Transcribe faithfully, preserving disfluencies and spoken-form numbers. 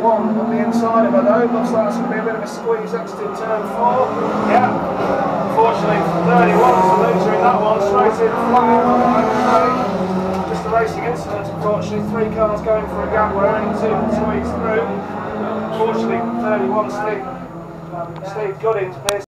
thirty-one on the inside of her though. Looks like it's going to be a bit of a squeeze next in turn four. Yeah, unfortunately thirty-one is the loser in that one, straight in flat out on the home straight. Just a racing incident, unfortunately. Three cars going for a gap where only two can squeeze through. Unfortunately, thirty-one Steve, Steve Goodings.